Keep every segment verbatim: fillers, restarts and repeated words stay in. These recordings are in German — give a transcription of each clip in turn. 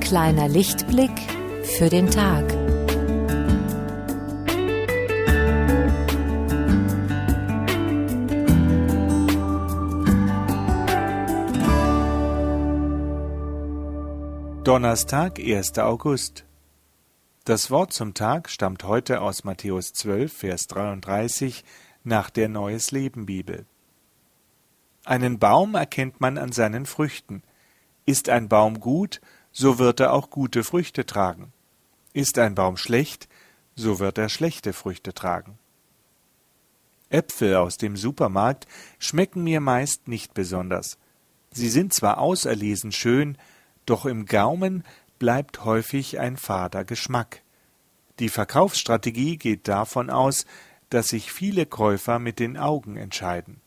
Kleiner Lichtblick für den Tag. Donnerstag, erster August. Das Wort zum Tag stammt heute aus Matthäus zwölf, Vers dreiunddreißig nach der Neues Leben Bibel. Einen Baum erkennt man an seinen Früchten. Ist ein Baum gut, so wird er auch gute Früchte tragen. Ist ein Baum schlecht, so wird er schlechte Früchte tragen. Äpfel aus dem Supermarkt schmecken mir meist nicht besonders. Sie sind zwar auserlesen schön, doch im Gaumen bleibt häufig ein fader Geschmack. Die Verkaufsstrategie geht davon aus, dass sich viele Käufer mit den Augen entscheiden.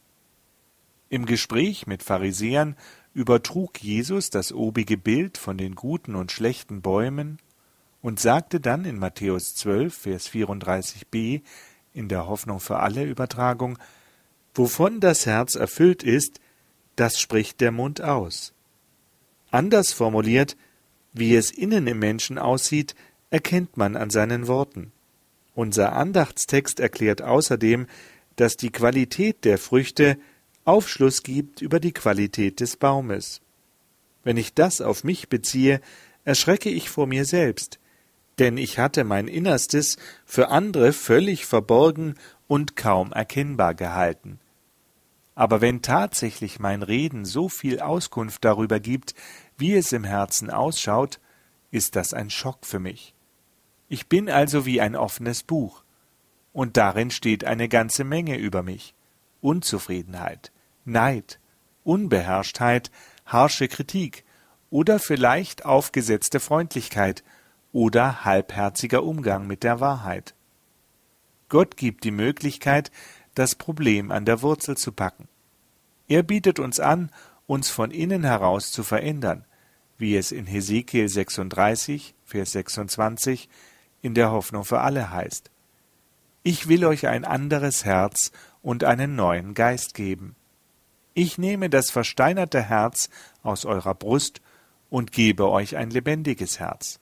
Im Gespräch mit Pharisäern übertrug Jesus das obige Bild von den guten und schlechten Bäumen und sagte dann in Matthäus zwölf, Vers vierunddreißig b in der Hoffnung für alle Übertragung: Wovon das Herz erfüllt ist, das spricht der Mund aus. Anders formuliert: Wie es innen im Menschen aussieht, erkennt man an seinen Worten. Unser Andachtstext erklärt außerdem, dass die Qualität der Früchte Aufschluss gibt über die Qualität des Baumes. Wenn ich das auf mich beziehe, erschrecke ich vor mir selbst, denn ich hatte mein Innerstes für andere völlig verborgen und kaum erkennbar gehalten. Aber wenn tatsächlich mein Reden so viel Auskunft darüber gibt, wie es im Herzen ausschaut, ist das ein Schock für mich. Ich bin also wie ein offenes Buch, und darin steht eine ganze Menge über mich. Unzufriedenheit, Neid, Unbeherrschtheit, harsche Kritik oder vielleicht aufgesetzte Freundlichkeit oder halbherziger Umgang mit der Wahrheit. Gott gibt die Möglichkeit, das Problem an der Wurzel zu packen. Er bietet uns an, uns von innen heraus zu verändern, wie es in Hesekiel sechsunddreißig, Vers sechsundzwanzig in der Hoffnung für alle heißt. Ich will euch ein anderes Herz und einen neuen Geist geben. Ich nehme das versteinerte Herz aus eurer Brust und gebe euch ein lebendiges Herz.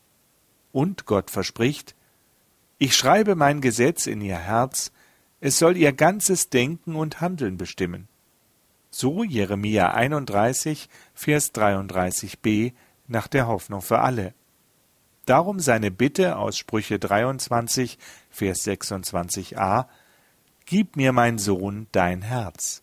Und Gott verspricht: Ich schreibe mein Gesetz in ihr Herz, es soll ihr ganzes Denken und Handeln bestimmen. So Jeremia einunddreißig, Vers dreiunddreißig b nach der Hoffnung für alle. Darum seine Bitte aus Sprüche dreiundzwanzig, Vers sechsundzwanzig a: Gib mir, mein Sohn, dein Herz.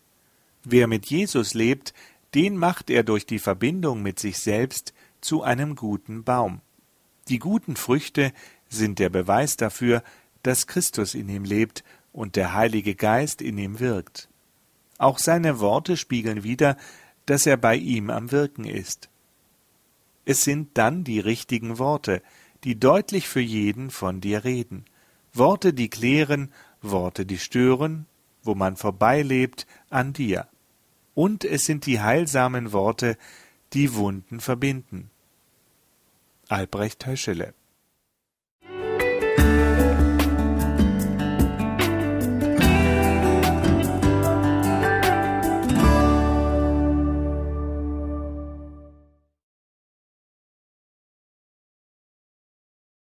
Wer mit Jesus lebt, den macht er durch die Verbindung mit sich selbst zu einem guten Baum. Die guten Früchte sind der Beweis dafür, dass Christus in ihm lebt und der Heilige Geist in ihm wirkt. Auch seine Worte spiegeln wider, dass er bei ihm am Wirken ist. Es sind dann die richtigen Worte, die deutlich für jeden von dir reden. Worte, die klären, Worte, die stören, wo man vorbeilebt, an dir. Und es sind die heilsamen Worte, die Wunden verbinden. Albrecht Höschele.